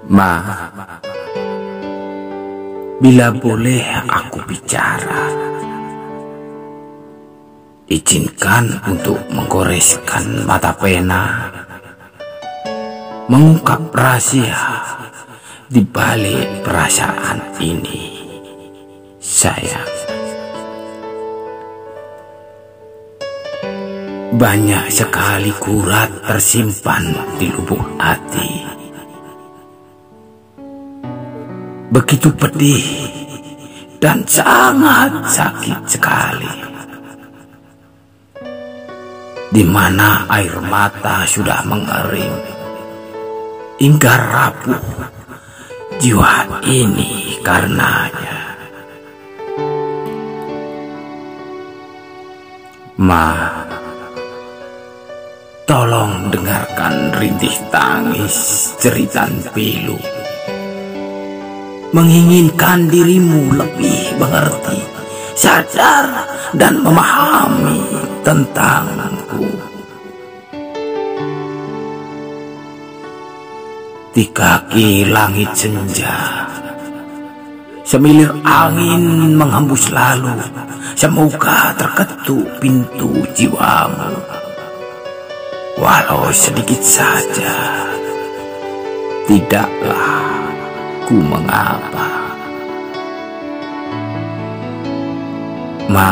Ma, bila boleh aku bicara, izinkan untuk menggoreskan mata pena, mengungkap rahasia di balik perasaan ini, sayang. Banyak sekali kurat tersimpan di lubuk hati. Begitu pedih dan sangat sakit sekali, di mana air mata sudah mengering hingga rapuh jiwa ini karenanya. Ma, tolong dengarkan rintih tangis jeritan pilu, menginginkan dirimu lebih mengerti, sadar dan memahami tentangku. Di kaki langit senja, semilir angin menghembus lalu, semoga terketuk pintu jiwamu, walau sedikit saja. Tidaklah ku mengapa. Ma,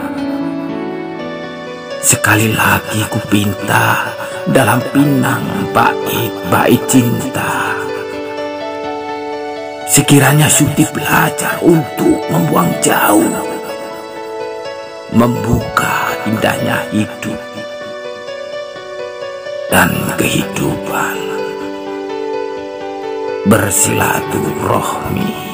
sekali lagi ku pinta dalam pinang bait-bait cinta, sekiranya sudi belajar untuk membuang jauh, membuka indahnya hidup dan kehidupan, bersilaturahmi.